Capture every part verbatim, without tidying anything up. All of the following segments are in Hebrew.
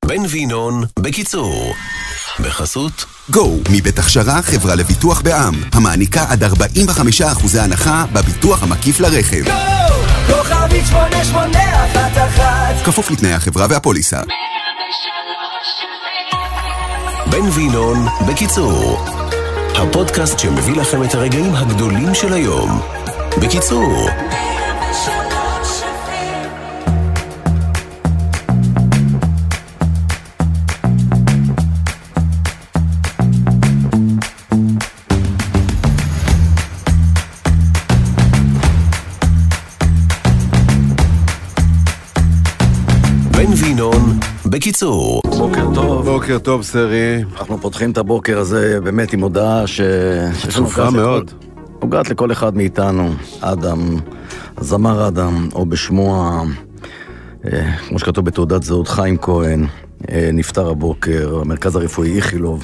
בן וינון בקיצור. בחסות גו, מבית הכשרה חברה לביטוח בע"מ, המעניקה עד ארבעים וחמישה אחוז הנחה בביטוח המקיף לרכב. גו! כוכבית שמונה שמונה אחת אחת. כפוף לתנאי החברה והפוליסה. בן וינון בקיצור. הפודקאסט שמביא לכם את הרגעים הגדולים של היום. בקיצור. בן וינון בקיצור. בוקר טוב. בוקר טוב, סרי. אנחנו פותחים את הבוקר הזה באמת עם הודעה ש... חשובה מאוד. נוגעת לכל אחד מאיתנו. אדם, זמר אדם, או בשמו, אה, כמו שכתוב בתעודת זהות, חיים כהן, אה, נפטר הבוקר, המרכז הרפואי איכילוב.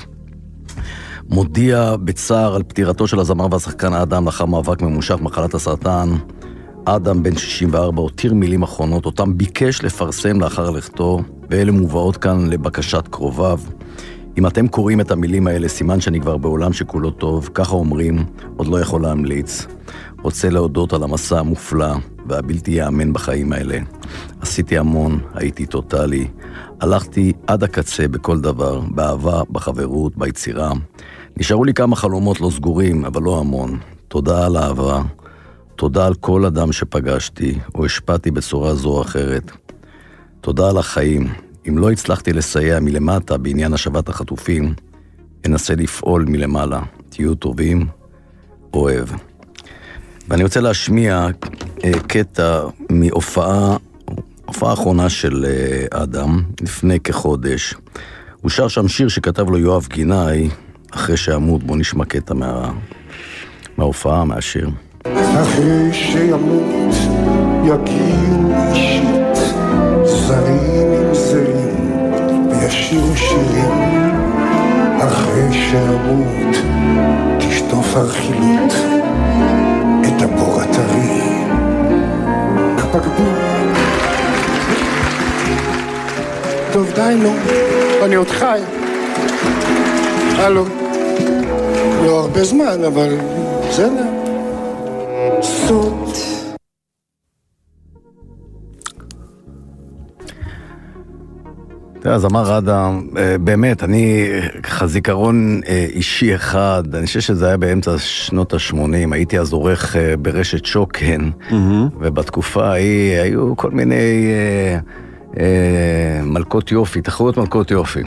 מודיע בצער על פטירתו של הזמר והשחקן אדם לאחר מאבק ממושך מחלת הסרטן. אדם בן שישים וארבע הותיר מילים אחרונות, אותם ביקש לפרסם לאחר לכתו, ואלה מובאות כאן לבקשת קרוביו. אם אתם קוראים את המילים האלה, סימן שאני כבר בעולם שכולו טוב, ככה אומרים, עוד לא יכול להמליץ. רוצה להודות על המסע המופלא והבלתי יאמן בחיים האלה. עשיתי המון, הייתי טוטלי, הלכתי עד הקצה בכל דבר, באהבה, בחברות, ביצירה. נשארו לי כמה חלומות לא סגורים, אבל לא המון. תודה על האהבה. תודה על כל אדם שפגשתי, או השפעתי בצורה זו או אחרת. תודה על החיים. אם לא הצלחתי לסייע מלמטה בעניין השבת החטופים, אנסה לפעול מלמעלה. תהיו טובים, אוהב. ואני רוצה להשמיע אה, קטע מהופעה, הופעה האחרונה של אה, אדם, לפני כחודש. הוא שר שם שיר שכתב לו יואב גינאי, אחרי שעמוד. בוא נשמע קטע מה, מההופעה, מהשיר. אחרי שימות יגיעו אישית זרים עם זרים וישירו שירים. אחרי שימות תשטוף הרכילות את הבור הטרי. פקדו. טוב די נו, אני עוד חי. הלו. לא הרבה זמן אבל בסדר. סוד. תראה, זמר אדם, באמת, אני זיכרון אישי אחד, אני חושב שזה היה באמצע שנות ה-שמונים, הייתי אז עורך ברשת שוקן, ובתקופה ההיא היו כל מיני מלכות יופי, תחרות מלכות יופי,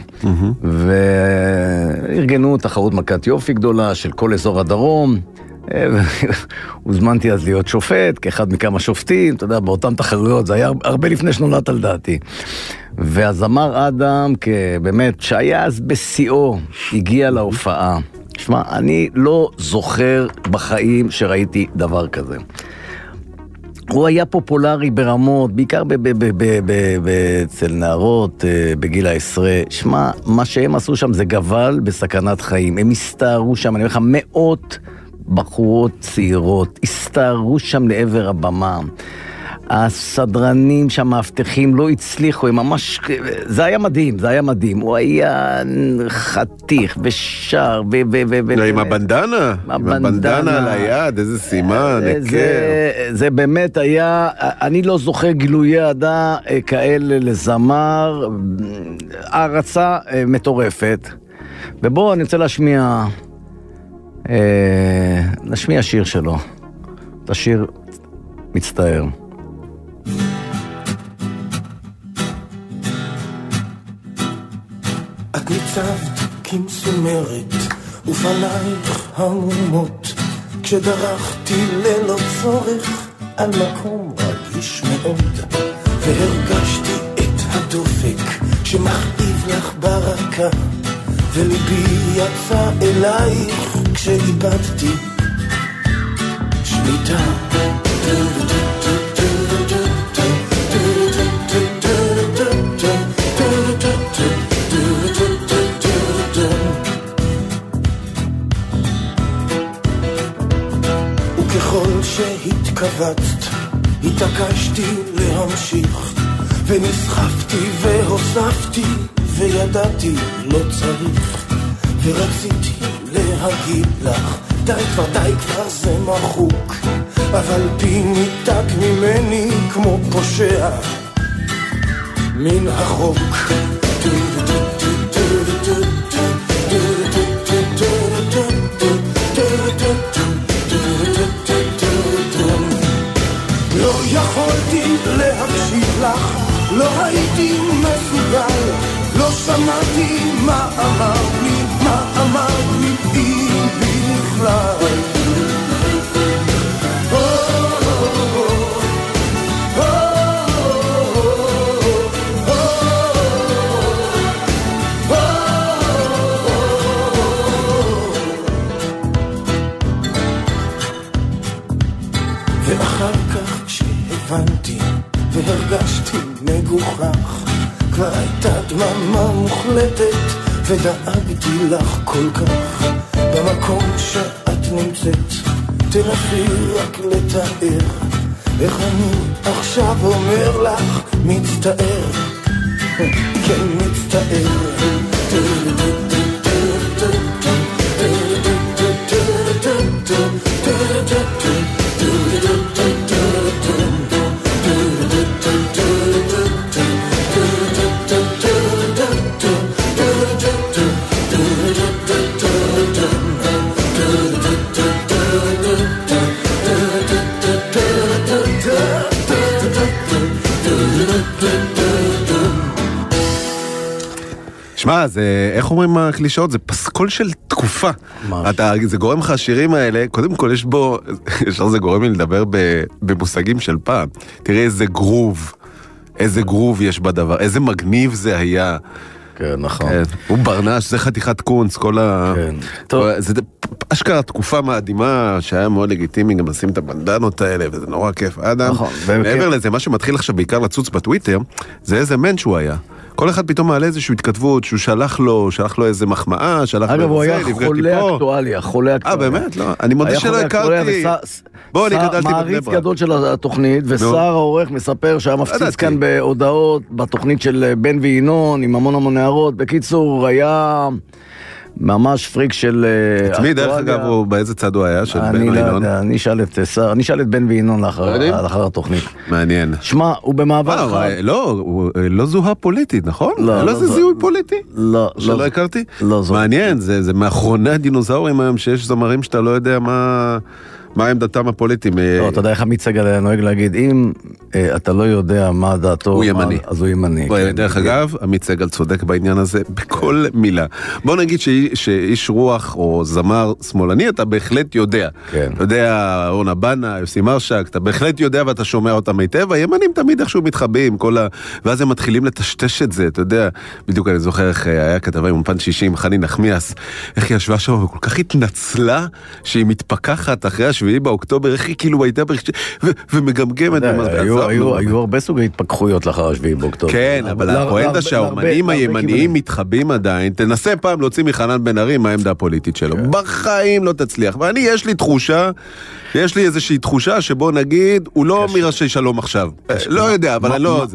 וארגנו תחרות מלכת יופי גדולה של כל אזור הדרום, הוזמנתי אז להיות שופט, כאחד מכמה שופטים, אתה יודע, באותם תחרויות, זה היה הרבה לפני שנולדת על דעתי. והזמר אדם, באמת, שהיה אז בשיאו, הגיע להופעה. שמע, אני לא זוכר בחיים שראיתי דבר כזה. הוא היה פופולרי ברמות, בעיקר אצל נערות בגיל העשרה. שמע, מה שהם עשו שם זה גבל בסכנת חיים. הם הסתערו שם, אני אומר לך, מאות בחורות צעירות, הסתערו שם לעבר הבמה. הסדרנים שם, מאבטחים, לא הצליחו, הם ממש... זה היה מדהים, זה היה מדהים. הוא היה חתיך ושר ו... עם הבנדנה? עם הבנדנה על היד, איזה סימן, הכר. זה באמת היה... אני לא זוכר גילויי אהדה כאלה לזמר, הערצה מטורפת. ובואו, אני רוצה להשמיע... נשמיע שיר שלו. את השיר מצטער. את ניצבת כמסומרת ופנייך המומות כשדרכתי ללא צורך על מקום רגיש מאוד והרגשתי את הדופק שמכאיב לך ברקה וליבי יצא אלייך כשאיבדתי שליטה. וככל שהתכווצת התעקשתי להמשיך ונסחפתי והוספתי וידעתי לא צריך, ורציתי להגיד לך די כבר, די כבר זה מחוק, אבל פי ניתק ממני כמו פושע מן החוק. לא יכולתי להקשיב לך, לא הייתי מסוגל, לא שמעתי מה אמר לי, מה אמר לי אם בכלל. ואחר כך כשהבנתי והרגשתי מגוחך, כבר הייתה דממה מוחלטת ודאגתי לך כל כך. במקום שאת נמצאת תנסי רק לתאר איך אני עכשיו אומר לך מצטער, כן מצטער. שמע, זה, איך אומרים הקלישאות? זה פסקול של תקופה. אתה, זה גורם לך השירים האלה, קודם כל יש בו, יש זה גורם לי לדבר במושגים של פעם. תראה איזה גרוב, איזה גרוב יש בדבר, איזה מגניב זה היה. כן, נכון. כן. הוא ברנש, זה חתיכת קונץ, כל ה... כן. טוב. זה אשכרה תקופה מאדימה, שהיה מאוד לגיטימי גם לשים את הבנדנות האלה, וזה נורא כיף. אדם, נכון. מעבר לזה, מה שמתחיל עכשיו בעיקר לצוץ בטוויטר, זה איזה מן שהוא היה. כל אחד פתאום מעלה איזושהי התכתבות, שהוא שלח לו, שלח לו איזה מחמאה, שלח לו איזה... אגב, הוא היה חולה אקטואליה, חולה אקטואליה. אה, באמת? לא. אני מודה שלא הכרתי. בוא, אני גדלתי בבני ברק. מעריץ גדול של התוכנית, ושר העורך מספר שהיה מפציץ כאן בהודעות, בתוכנית של בן וינון, עם המון המון הערות. בקיצור, היה... ממש פריק של... את מי דרך אגב הוא, באיזה צד הוא היה של בן וינון? אני לא יודע, אני אשאל את שר, אני אשאל את בן וינון לאחר התוכנית. מעניין. שמע, הוא במעבר חד. לא, הוא לא זוהה פוליטית, נכון? לא. לא זה זיהוי פוליטי? לא. שלא הכרתי? לא זוהה. מעניין, זה מאחרוני הדינוזאורים היום שיש זמרים שאתה לא יודע מה... מה עמדתם הפוליטיים? לא, אתה יודע איך עמית סגל נוהג להגיד, אם אתה לא יודע מה דעתו, הוא ימני. אז הוא ימני. דרך אגב, עמית סגל צודק בעניין הזה בכל מילה. בוא נגיד שאיש רוח או זמר שמאלני, אתה בהחלט יודע. אתה יודע, אורנה בנה, יוסי מרשק, אתה בהחלט יודע ואתה שומע אותם היטב, הימנים תמיד איכשהו מתחבאים, ואז הם מתחילים לטשטש את זה, אתה יודע, בדיוק אני זוכר איך היה כתבה עם אולפן שישים, חני נחמיאס, איך היא ישבה שם וכל כך התנצלה שהיא מתפקחת אחרי השביעי באוקטובר, איך היא כאילו הייתה ומגמגמת. היו הרבה סוגי התפכחויות לאחר השביעי באוקטובר. כן, אבל הפואנטה שהאומנים הימניים מתחבאים עדיין, תנסה פעם להוציא מחנן בן ארי מה העמדה הפוליטית שלו. בחיים לא תצליח. ואני, יש לי תחושה, יש לי איזושהי תחושה שבו נגיד, הוא לא מראשי שלום עכשיו. לא יודע, אבל אני לא...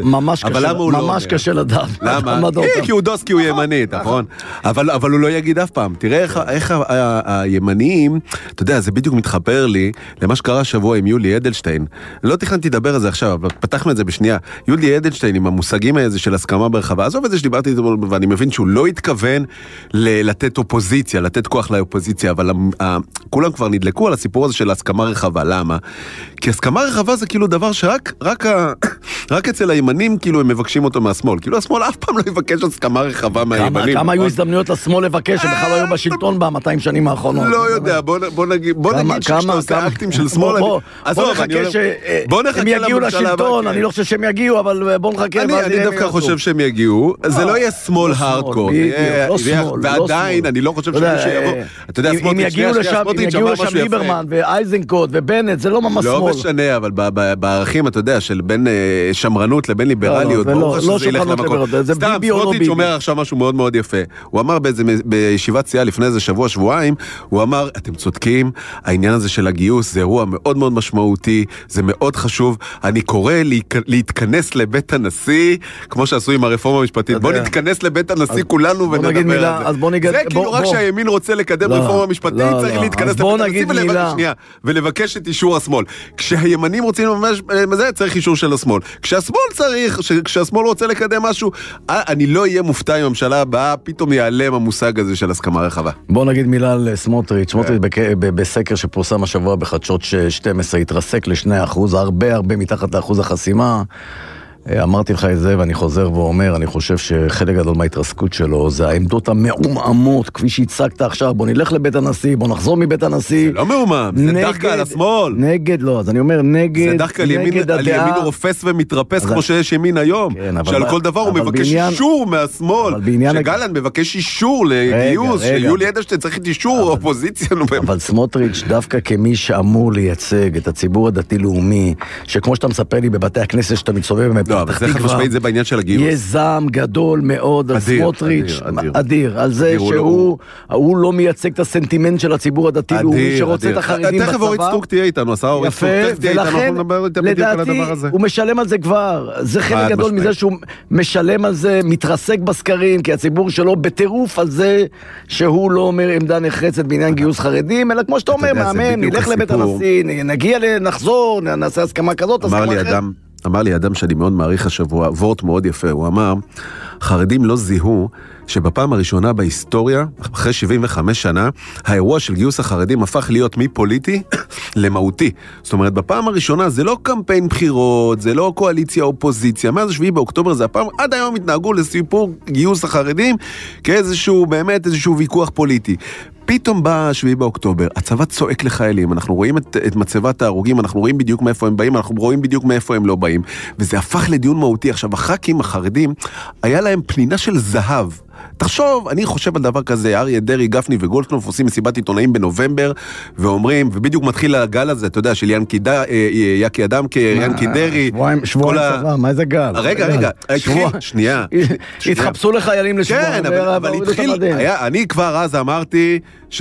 ממש קשה לדעת. למה? כי הוא דוס, כי הוא ימני, נכון? אבל הוא לא יגיד אף פעם. תראה איך הימניים, אתה יודע, זה בדיוק מתחבר לי למה שקרה השבוע עם יולי אדלשטיין. לא תכננתי לדבר על זה עכשיו, אבל פתחנו את זה בשנייה. יולי אדלשטיין עם המושגים האלה של הסכמה ברחבה. עזוב את זה שדיברתי את זה, ואני מבין שהוא לא התכוון לתת אופוזיציה, לתת כוח לאופוזיציה, אבל כולם כבר נדלקו על הסיפור הזה של הסכמה רחבה. למה? כי הסכמה רחבה זה כאילו דבר שרק רק, רק אצל הימנים כאילו הם מבקשים אותו מהשמאל. כאילו השמאל אף פעם לא יבקש הסכמה רחבה מהימנים. כמה היו הזדמנויות לשמאל לבקש שבכלל לא היו בשלטון ב-מאתיים שנים האחרונות? לא יודע, בוא נגיד שאתה עושה אקטים של שמאל. בוא נחכה שהם יגיעו לשלטון, אני לא חושב שהם יגיעו, אבל בוא נחכה. אני דווקא חושב שהם יגיעו, זה לא יהיה שמאל הארדקור. ועדיין, אני לא חושב שמישהו יבוא. אתה יודע, אם יגיעו לשם ליברמן ואייזנקוט ובנט, זה לא ממש שמאל. לא משנה, אבל בערכים, אתה יודע, של בין שמרנות לבין ליברליות, ברור שזה ילך למקום. סתם, סמוטריץ' אומר עכשיו משהו מאוד מאוד יפה. הוא אמר בישיבת סיעה לפני איזה שבוע, שבועיים, הוא אמר, אתם צודקים, העניין הזה של הגיוס, זה אירוע מאוד מאוד משמעותי, זה מאוד חשוב. אני קורא להתכנס לבית הנשיא, כמו שעשו עם הרפורמה המשפטית. בוא נתכנס לבית הנשיא כולנו ונדבר על זה. זה כאילו רק שהימין רוצה לקדם רפורמה משפטית, צריך להתכנס לבית הנשיא ולבקש את אישור השמאל. כשהימנים רוצים ממש בזה, צריך אישור של השמאל. כשהשמאל צריך, כשהשמאל רוצה לקדם משהו, אני לא אהיה מופתע עם הממשלה הבאה, פתאום ייעלם המושג הזה של הסכמה רחבה. בוא נגיד מילה על סמוטריץ'. סמוטריץ' בסקר שפורסם השבוע בחדשות שתים עשרה התרסק ל-שני אחוז, הרבה הרבה מתחת לאחוז החסימה. אמרתי לך את זה ואני חוזר ואומר, אני חושב שחלק גדול מההתרסקות שלו זה העמדות המעומעמות, כפי שהצגת עכשיו, בוא נלך לבית הנשיא, בוא נחזור מבית הנשיא. זה לא מעומם, זה דווקא על השמאל. נגד, לא, אז אני אומר נגד, זה דווקא על ימין הוא רופס ומתרפס כמו שיש ימין היום, שעל כל דבר הוא מבקש אישור מהשמאל, שגלנט מבקש אישור לגיוס, שיולי אדלשטיין צריך את אישור אופוזיציה. אבל סמוטריץ' דווקא כמי שאמור לייצג את הציבור הדתי-לאומי, שכמו שאתה מספר לי בבתי הכנסת שאתה מצובב לא, אבל זה חד משמעית, זה בעניין של הגיוס. יש זעם גדול מאוד על סמוטריץ', אדיר, על זה שהוא לא מייצג את הסנטימנט של הציבור הדתי-לאומי שרוצה את החרדים בצבא. תכף אורית סטרוק תהיה איתנו, עשה אורית סטרוק תהיה איתנו, אנחנו נדבר איתה בדיוק על הדבר הזה. הוא משלם על זה כבר, זה חלק גדול מזה שהוא משלם על זה, מתרסק בסקרים, כי הציבור שלו בטירוף על זה שהוא לא אומר עמדה נחרצת בעניין גיוס חרדים, אלא כמו שאתה אומר, מאמן, נלך לבית הנשיא, נגיע, נחזור, נעשה הסכמה כזאת, הסכמה אחרת. אמר לי אדם שאני מאוד מעריך השבוע, וורט מאוד יפה, הוא אמר, חרדים לא זיהו שבפעם הראשונה בהיסטוריה, אחרי שבעים וחמש שנה, האירוע של גיוס החרדים הפך להיות מפוליטי למהותי. זאת אומרת, בפעם הראשונה זה לא קמפיין בחירות, זה לא קואליציה אופוזיציה, מאז השביעי באוקטובר זה הפעם, עד היום התנהגו לסיפור גיוס החרדים, כאיזשהו, באמת איזשהו ויכוח פוליטי. פתאום בא השביעי באוקטובר, הצבא צועק לחיילים, אנחנו רואים את, את מצבת ההרוגים, אנחנו רואים בדיוק מאיפה הם באים, אנחנו רואים בדיוק מאיפה הם לא באים, וזה הפך לדיון מהותי. עכשיו, הח"כים החרדים, היה להם פנינה של זהב. תחשוב, אני חושב על דבר כזה, אריה דרעי, גפני וגולדקנופ עושים מסיבת עיתונאים בנובמבר, ואומרים, ובדיוק מתחיל הגל הזה, אתה יודע, של ינקי יקי אדם כינקי דרעי. שבועיים צבא, מה זה גל? רגע, רגע, שנייה. התחפשו לחיילים לשבועיים. כן, אבל התחיל, אני כבר אז אמרתי,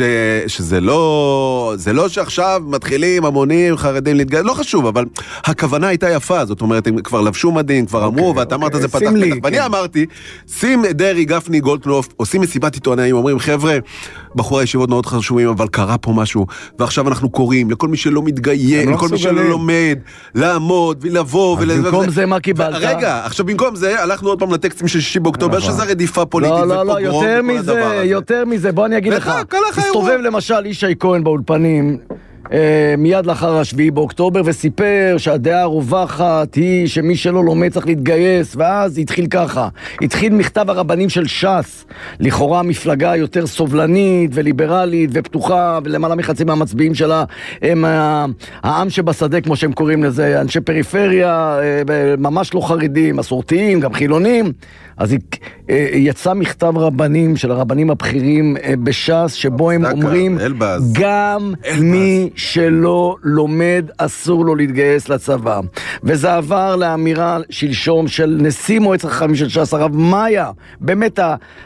שזה לא, זה לא שעכשיו מתחילים המונים חרדים להתגייס, לא חשוב, אבל הכוונה הייתה יפה, זאת אומרת, הם כבר לבשו מדהים, כבר אמרו, ואתה אמרת זה פתח פתח, ואני אמרתי, שים דרעי, גפני, גולדקנופ, עושים מסיבת עיתונאים, אומרים, חבר'ה, בחורי הישיבות מאוד חשובים, אבל קרה פה משהו, ועכשיו אנחנו קוראים לכל מי שלא מתגייס, לכל מי שלא לומד, לעמוד ולבוא. במקום זה מה קיבלת? רגע, עכשיו במקום זה, הלכנו עוד פעם לטקסטים של שישי באוקטובר, שזה רדיפה פוליטית ופוגרום. לא, לא, יותר מזה, יותר מזה, בוא אני אגיד לך, תסתובב למשל ישי כהן באולפנים, מיד לאחר השביעי באוקטובר, וסיפר שהדעה הרווחת היא שמי שלא לומד צריך להתגייס, ואז התחיל ככה, התחיל מכתב הרבנים של ש"ס, לכאורה מפלגה יותר סובלנית וליברלית ופתוחה, ולמעלה מחצי מהמצביעים שלה הם העם שבשדה, כמו שהם קוראים לזה, אנשי פריפריה, ממש לא חרדים, מסורתיים, גם חילונים. אז יצא מכתב רבנים של הרבנים הבכירים בש"ס, שבו הם אומרים, גם מי שלא לומד אסור לו להתגייס לצבא. וזה עבר לאמירה שלשום של נשיא מועצת החכמים של ש"ס, הרב מאיה, באמת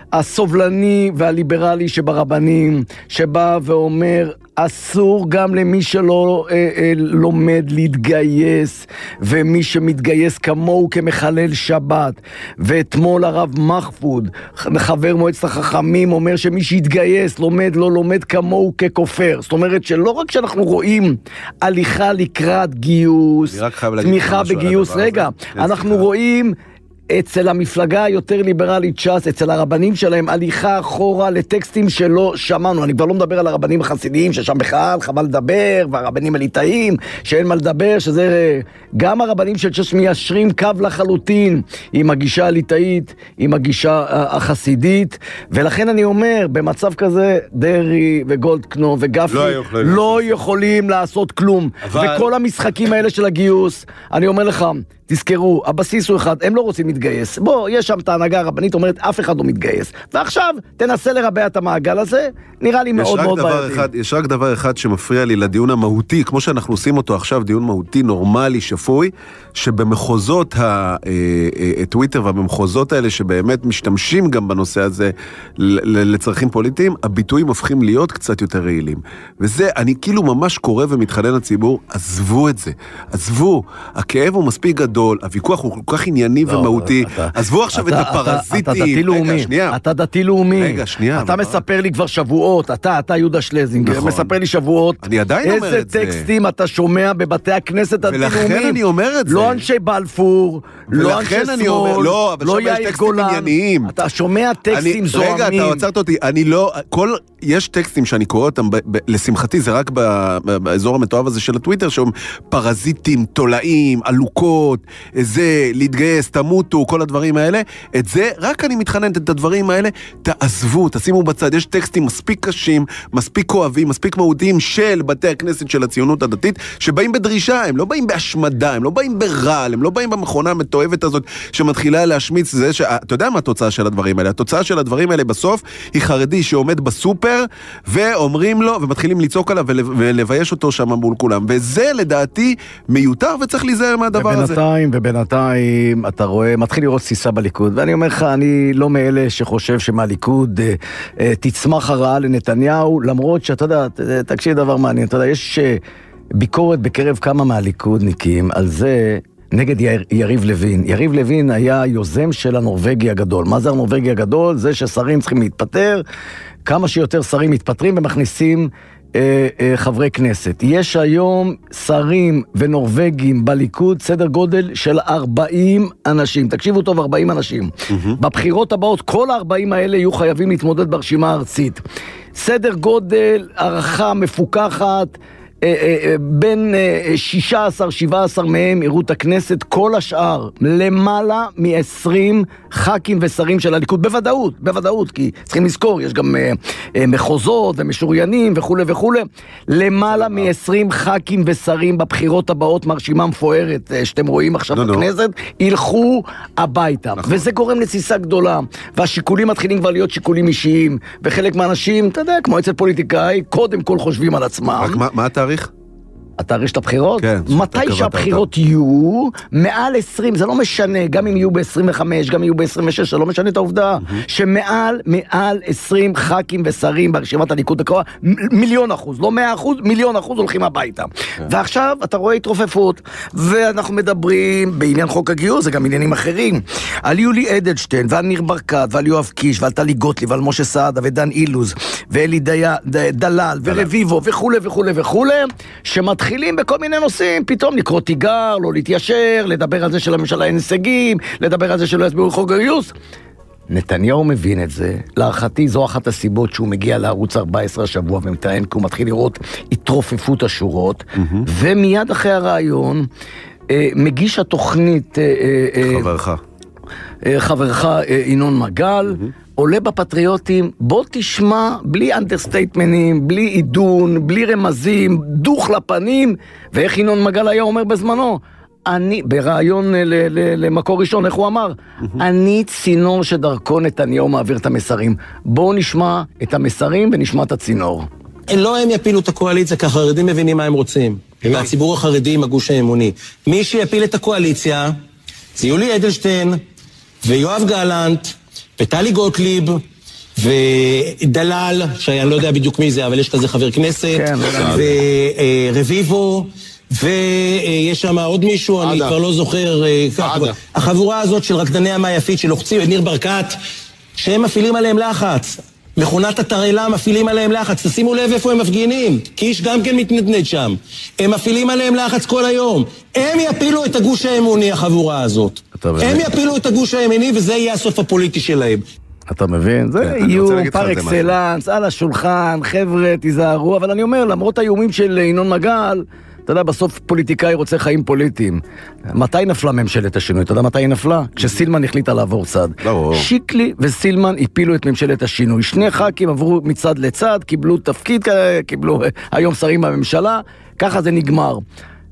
הסובלני והליברלי שברבנים, שבא ואומר, אסור גם למי שלא אה, אה, לומד להתגייס, ומי שמתגייס כמוהו כמחלל שבת. ואתמול הרב מחפוד, חבר מועצת החכמים, אומר שמי שהתגייס, לומד, לא לומד כמוהו ככופר. זאת אומרת שלא רק שאנחנו רואים הליכה לקראת גיוס, תמיכה בגיוס, רגע, אנחנו רואים אצל המפלגה היותר ליברלית ש"ס, אצל הרבנים שלהם, הליכה אחורה לטקסטים שלא שמענו. אני כבר לא מדבר על הרבנים החסידיים, ששם בכלל חבל לדבר, והרבנים הליטאים, שאין מה לדבר, שזה גם הרבנים של ש"ס מיישרים קו לחלוטין עם הגישה הליטאית, עם הגישה החסידית, ולכן אני אומר, במצב כזה, דרעי וגולדקנופ וגפני לא, יכול לא יכולים לעשות כלום. אבל... וכל המשחקים האלה של הגיוס, אני אומר לך, תזכרו, הבסיס הוא אחד, הם לא רוצים מתגייס. בוא, יש שם את ההנהגה הרבנית, אומרת, אף אחד לא מתגייס. ועכשיו, תנסה לרבע את המעגל הזה, נראה לי מאוד מאוד בעייתי. יש רק דבר אחד שמפריע לי לדיון המהותי, כמו שאנחנו עושים אותו עכשיו, דיון מהותי, נורמלי, שפוי, שבמחוזות הטוויטר ובמחוזות האלה שבאמת משתמשים גם בנושא הזה לצרכים פוליטיים, הביטויים הופכים להיות קצת יותר רעילים. וזה, אני כאילו ממש קורא ומתחנן לציבור, עזבו את זה. עזבו, הכאב הוא מספיק גדול, הוויכוח הוא כל כך ענייני ומהותי, עזבו עכשיו את הפרזיטים. אתה דתי לאומי, אתה דתי לאומי. רגע, שנייה. אתה מספר לי כבר שבועות, אתה, אתה יהודה שלזינגר, מספר לי שבועות. אני עדיין אומר את זה. איזה טקסטים אתה שומע בבתי הכנסת הדתי-לאומיים. ולכן אני אומר את זה. לא אנשי בלפור, לא אנשי שמאל, לא יאיר גולן. אתה שומע טקסטים זוהמים. רגע, אתה עצרת אותי, אני לא, כל, יש טקסטים שאני קורא אותם, לשמחתי זה רק באזור המתואב הזה של הטוויטר, שהם פרזיטים, תולעים, עלוקות, זה, להתגייס, תמותו, כל הדברים האלה. את זה, רק אני מתחננת את הדברים האלה, תעזבו, תשימו בצד. יש טקסטים מספיק קשים, מספיק כואבים, מספיק מהותיים של בתי הכנסת של הציונות הדתית, שבאים בדרישה, הם לא באים בהשמדה, הם לא באים ברעל, הם לא באים במכונה המתועבת הזאת, שמתחילה להשמיץ זה, ש... אתה יודע מה התוצאה של הדברים האלה? התוצאה של הדברים האלה בסוף, היא חרדי שעומד בסופר, ואומרים לו, ומתחילים לצעוק עליו, ולבייש אותו שם מול כולם. וזה לדעתי מיותר, וצריך להיזהר מהדבר הזה. ובינתיים, ובינתיים, אתה רואה, מתחיל לראות סיסה בליכוד, ואני אומר לך, אני לא מאלה שחושב שמהליכוד אה, אה, תצמח הרעה לנתניהו, למרות שאתה יודע, תקשיב דבר מעניין, אתה יודע, יש אה, ביקורת בקרב כמה מהליכודניקים על זה, נגד יר, יריב לוין. יריב לוין היה יוזם של הנורווגי הגדול. מה זה הנורווגי הגדול? זה ששרים צריכים להתפטר, כמה שיותר שרים מתפטרים ומכניסים אה, אה, חברי כנסת. יש היום שרים ונורווגים בליכוד, סדר גודל של ארבעים אנשים. תקשיבו טוב, ארבעים אנשים. Mm-hmm. בבחירות הבאות, כל ה-ארבעים האלה יהיו חייבים להתמודד ברשימה הארצית. סדר גודל, ערכה מפוקחת, בין שישה עשר שבעה עשר מהם יראו את הכנסת, כל השאר למעלה מ-עשרים ח"כים ושרים של הליכוד, בוודאות, בוודאות, כי צריכים לזכור, יש גם מחוזות ומשוריינים וכו' וכו', למעלה מ-עשרים ח"כים ושרים בבחירות הבאות, מרשימה מפוארת שאתם רואים עכשיו בכנסת, ילכו הביתה, וזה גורם לסיסה גדולה, והשיקולים מתחילים כבר להיות שיקולים אישיים, וחלק מהאנשים, אתה יודע, כמו אצל פוליטיקאי, קודם כל חושבים על עצמם. רק מה, מה התאריך? התאריך של הבחירות? כן. מתי שהבחירות יהיו, מעל עשרים, זה לא משנה, גם אם יהיו ב-עשרים וחמש, גם אם יהיו ב-עשרים ושש, זה לא משנה את העובדה, שמעל, מעל עשרים ח"כים ושרים ברשימת הליכוד הקרובה, מיליון אחוז, לא מאה אחוז, מיליון אחוז הולכים הביתה. ועכשיו אתה רואה התרופפות, ואנחנו מדברים בעניין חוק הגיוס, זה גם עניינים אחרים, על יולי אדלשטיין, ועל ניר ברקת, ועל יואב קיש, ועל טלי גוטליב, ועל משה סעדה, ודן אילוז, ואלי דלל, ורביבו, וכו' וכו' וכו', שמתחילים מתחילים בכל מיני נושאים, פתאום לקרוא תיגר, לא להתיישר, לדבר על זה של הממשלה אין הישגים, לדבר על זה שלא יסבירו חוק הגיוס. נתניהו מבין את זה. להערכתי זו אחת הסיבות שהוא מגיע לערוץ ארבע עשרה השבוע ומתראיין, כי הוא מתחיל לראות התרופפות השורות, mm-hmm. ומיד אחרי הרעיון אה, מגיש התוכנית אה, חברך. אה, חברך אה, ינון מגל, mm-hmm. עולה בפטריוטים, בוא תשמע, בלי אנדרסטייטמנים, בלי עידון, בלי רמזים, דוך לפנים, ואיך ינון מגל היה אומר בזמנו, אני, ברעיון ל- ל- למקור ראשון, איך הוא אמר? אני צינור שדרכו נתניהו מעביר את המסרים. בואו נשמע את המסרים ונשמע את הצינור. לא הם יפילו את הקואליציה, כי החרדים מבינים מה הם רוצים. והציבור החרדי עם הגוש האמוני. מי שיפיל את הקואליציה, זה יולי אדלשטיין, ויואב גלנט, וטלי גוטליב, ודלל, שאני לא יודע בדיוק מי זה, אבל יש כזה חבר כנסת, ורביבו, ויש שם עוד מישהו, אני כבר לא זוכר, החבורה הזאת של רקדני המה יפית, שלוחצים את ניר ברקת, שהם מפעילים עליהם לחץ. מכונת התרעלה מפעילים עליהם לחץ. תשימו לב איפה הם מפגינים, כי איש גם כן מתנדנד שם. הם מפעילים עליהם לחץ כל היום. הם יפילו את הגוש האמוני, החבורה הזאת. הם יפילו את הגוש האמוני, וזה יהיה הסוף הפוליטי שלהם. אתה מבין? זה איום פר אקסלנס, על השולחן, חבר'ה, תיזהרו, אבל אני אומר, למרות האיומים של ינון מגל, אתה יודע, בסוף פוליטיקאי רוצה חיים פוליטיים. מתי נפלה ממשלת השינוי? אתה יודע מתי היא נפלה? כשסילמן החליטה לעבור צד. שיקלי וסילמן הפילו את ממשלת השינוי. שני ח"כים עברו מצד לצד, קיבלו תפקיד, קיבלו היום שרים בממשלה, ככה זה נגמר.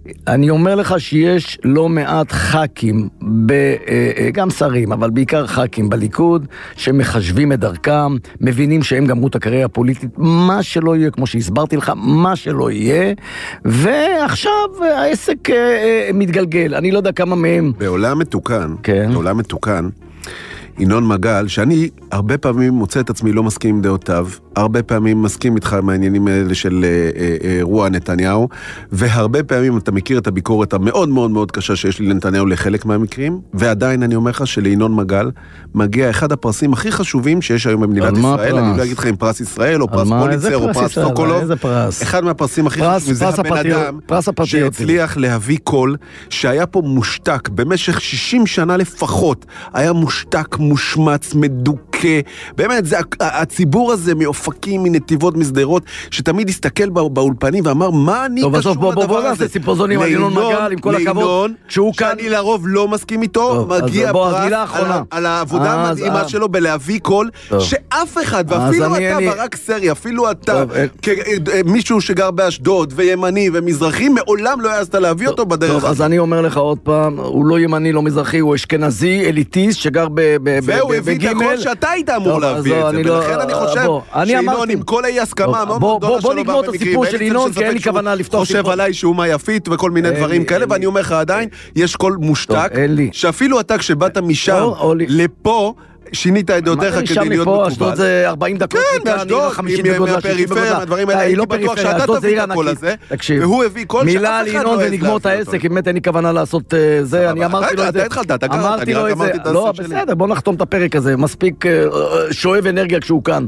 אני אומר לך שיש לא מעט ח"כים, גם שרים, אבל בעיקר ח"כים בליכוד, שמחשבים את דרכם, מבינים שהם גמרו את הקריירה הפוליטית, מה שלא יהיה, כמו שהסברתי לך, מה שלא יהיה, ועכשיו העסק מתגלגל. אני לא יודע כמה מהם... בעולם מתוקן, כן. בעולם מתוקן, ינון מגל, שאני הרבה פעמים מוצא את עצמי לא מסכים עם דעותיו, הרבה פעמים מסכים איתך מהעניינים האלה של אירוע נתניהו, והרבה פעמים אתה מכיר את הביקורת המאוד מאוד מאוד קשה שיש לי לנתניהו לחלק מהמקרים, ועדיין אני אומר לך שלינון מגל מגיע אחד הפרסים הכי חשובים שיש היום במדינת ישראל, אני לא אגיד לך אם פרס ישראל או פרס פוליצר או פרס סוקולוב, אחד מהפרסים הכי חשובים, זה הבן אדם שהצליח להביא קול שהיה פה מושתק במשך שישים שנה לפחות, היה מושתק, מושמץ, מדוכא, באמת, זה, הציבור הזה מאופקים, מנתיבות, מסדרות, שתמיד הסתכל בא, באולפנים ואמר, מה אני טוב, קשור בוא, לדבר בוא, הזה? בוא נעשה סימפוזונים על ינון מגל, עם כל הכבוד, שהוא שאני כאן... לרוב לא מסכים איתו, טוב, מגיע בוא, פרס על, על העבודה המדהימה אז... שלו בלהביא קול, טוב. שאף אחד, ואפילו אתה אני... ברק סרי, אפילו אתה, כמישהו שגר באשדוד, וימני ומזרחי, מעולם לא העזת להביא אותו בדרך הזאת. אז אני אומר לך עוד פעם, הוא לא ימני, לא מזרחי, הוא אשכנזי, אליטיסט, שגר ב... והוא הביא את הכל שאתה היית אמור להביא את זה, ולכן אני חושב שינון עם כל האי הסכמה מאוד מאוד גדולה שלו, בוא נגמור את הסיפור של ינון, כי אין לי כוונה לפתוח סיפור. חושב עליי שהוא מה יפית וכל מיני דברים כאלה, ואני אומר לך עדיין, יש קול מושתק, שאפילו אתה כשבאת משם לפה, שינית את דעותיך כדי להיות מקובל. אשדוד זה ארבעים דקות. כן, מאשדוד, מהפריפריה, הדברים האלה, הייתי בטוח שאתה תביא את הקול הזה, והוא הביא קול שאף אחד לא מילה לינון ונגמור את העסק, אם באמת אין לי כוונה לעשות זה, אני אמרתי לו את זה. אתה התחלת, אתה גרת, אני רק אמרתי את לא, בסדר, בוא נחתום את הפרק הזה, מספיק שואב אנרגיה כשהוא כאן.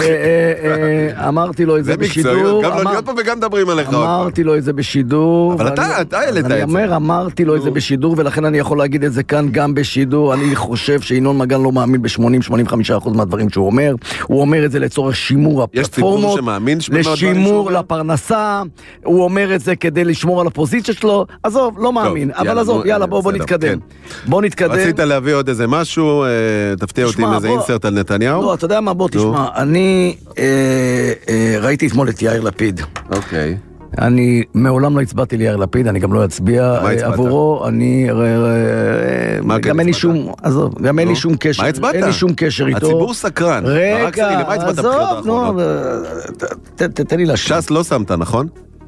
אמרתי לו את זה בשידור. גם לא להיות פה וגם מדברים עליך. אמרתי לו את זה בשידור. אבל אתה העלית את זה. אני אומר, אמרתי לו את זה בשידור, ולכן אני יכול להגיד את זה כאן גם בשידור. אני חושב שינון מגל לא מאמין ב-שמונים עד שמונים וחמישה אחוז מהדברים שהוא אומר. הוא אומר את זה לצורך שימור הפלטפורמות, לשימור לפרנסה, הוא אומר את זה כדי לשמור על הפוזיציה שלו. עזוב, לא מאמין, אבל עזוב, יאללה, בוא נתקדם. בוא נתקדם. רצית להביא עוד איזה משהו, תפתיע אותי עם איזה אינסרט על נתניהו? לא, אתה יודע מה, בוא תשמע. אני ראיתי אתמול את יאיר לפיד. אוקיי. אני מעולם לא הצבעתי ליאיר לפיד, אני גם לא אצביע עבורו, אני גם אין לי שום, עזוב, גם אין לי שום קשר, אין לי שום קשר איתו. הציבור סקרן. רגע, עזוב, נו, תתן לי לשם. ש"ס לא שמת, נכון?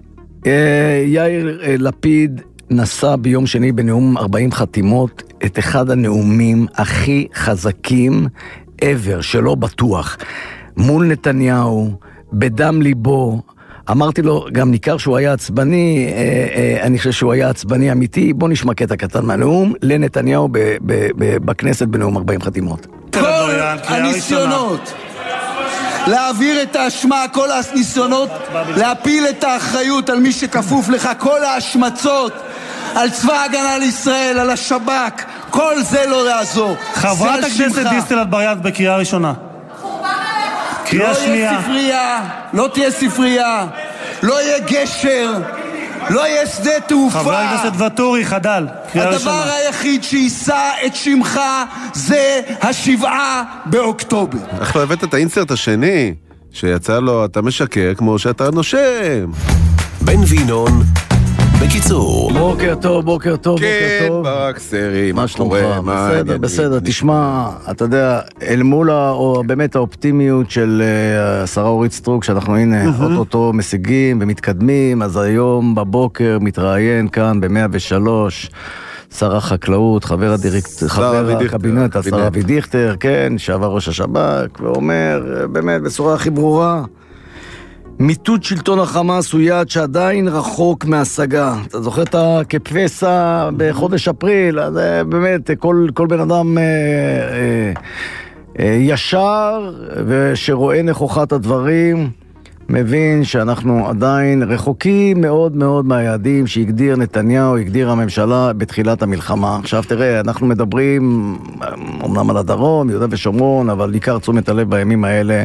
יאיר לפיד נסע ביום שני בנאום ארבעים חתימות את אחד הנאומים הכי חזקים ever, שלא בטוח, מול נתניהו, בדם ליבו. אמרתי לו, גם ניכר שהוא היה עצבני, אה, אה, אני חושב שהוא היה עצבני אמיתי, בוא נשמע קטע קטן מהנאום, לנתניהו ב- ב- ב- בכנסת בנאום ארבעים חתימות. כל הניסיונות להעביר את האשמה, כל הניסיונות להפיל את האחריות על מי שכפוף לך, כל ההשמצות על צבא ההגנה לישראל, על השב"כ, כל זה לא יעזור. חברת הכנסת דיסטל אטבריאן בקריאה ראשונה. לא יהיה ספרייה, לא תהיה ספרייה, לא יהיה גשר, לא יהיה שדה תעופה. חבר הכנסת ואטורי, חדל, קריאה ראשונה. הדבר היחיד שיישא את שמך זה השבעה באוקטובר. איך לא הבאת את האינסרט השני, שיצא לו אתה משקר כמו שאתה נושם. בן וינון בקיצור. בוקר טוב, בוקר טוב, בוקר טוב. כן, ברק סרי, מה שלומך? בסדר, בסדר. תשמע, אתה יודע, אל מול באמת האופטימיות של השרה אורית סטרוק, שאנחנו הנה אוטוטו משיגים ומתקדמים, אז היום בבוקר מתראיין כאן ב-מאה ושלוש, שר החקלאות, חבר הקבינט, השר אבי דיכטר, כן, שעבר ראש השב"כ, ואומר באמת בצורה הכי ברורה, מיטוט שלטון החמאס הוא יעד שעדיין רחוק מהשגה. אתה זוכר את הכפסע בחודש אפריל, אז באמת כל, כל בן אדם אה, אה, אה, ישר ושרואה נכוחת הדברים, מבין שאנחנו עדיין רחוקים מאוד מאוד מהיעדים שהגדיר נתניהו, הגדיר הממשלה בתחילת המלחמה. עכשיו תראה, אנחנו מדברים אומנם על הדרום, יהודה ושומרון, אבל עיקר תשומת הלב בימים האלה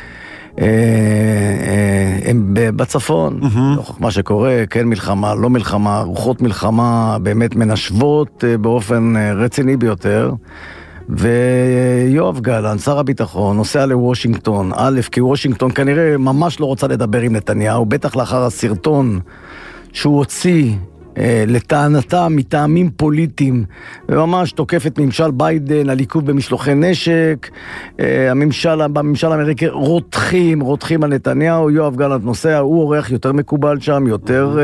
הם בצפון, מה שקורה, כן מלחמה, לא מלחמה, רוחות מלחמה באמת מנשבות באופן רציני ביותר. ויואב גלנט, שר הביטחון, נוסע לוושינגטון, א', כי וושינגטון כנראה ממש לא רוצה לדבר עם נתניהו, בטח לאחר הסרטון שהוא הוציא לטענתה מטעמים פוליטיים, וממש תוקפת ממשל ביידן על עיכוב במשלוחי נשק, הממשל, בממשל האמריקאי רותחים, רותחים על נתניהו, יואב גלנט נוסע, הוא אורח יותר מקובל שם, יותר,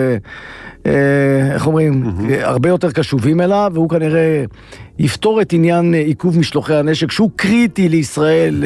איך אומרים, הרבה יותר קשובים אליו, והוא כנראה יפתור את עניין עיכוב משלוחי הנשק, שהוא קריטי לישראל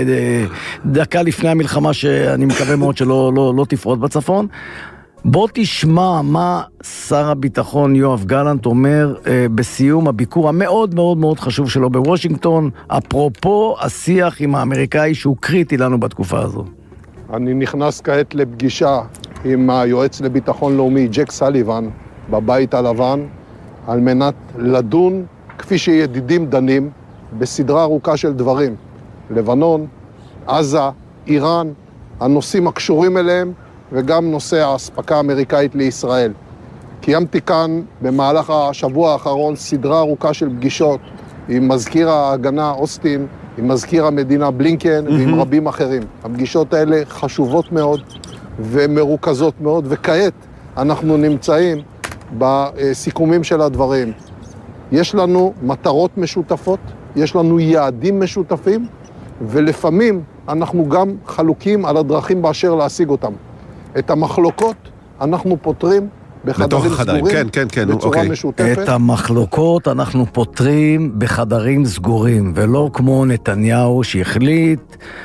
דקה לפני המלחמה, שאני מקווה מאוד שלא לא, לא תפרוט בצפון. בוא תשמע מה שר הביטחון יואב גלנט אומר אה, בסיום הביקור המאוד מאוד מאוד חשוב שלו בוושינגטון, אפרופו השיח עם האמריקאי שהוא קריטי לנו בתקופה הזו. אני נכנס כעת לפגישה עם היועץ לביטחון לאומי ג'ק סליבן בבית הלבן, על מנת לדון כפי שידידים דנים בסדרה ארוכה של דברים. לבנון, עזה, איראן, הנושאים הקשורים אליהם, וגם נושא ההספקה האמריקאית לישראל. קיימתי כאן במהלך השבוע האחרון סדרה ארוכה של פגישות עם מזכיר ההגנה אוסטין, עם מזכיר המדינה בלינקן mm-hmm. ועם רבים אחרים. הפגישות האלה חשובות מאוד ומרוכזות מאוד, וכעת אנחנו נמצאים בסיכומים של הדברים. יש לנו מטרות משותפות, יש לנו יעדים משותפים, ולפעמים אנחנו גם חלוקים על הדרכים באשר להשיג אותם. את המחלוקות אנחנו פותרים בחדרים סגורים, כן, כן, כן, בצורה אוקיי. משותפת. את המחלוקות אנחנו פותרים בחדרים סגורים, ולא כמו נתניהו שהחליט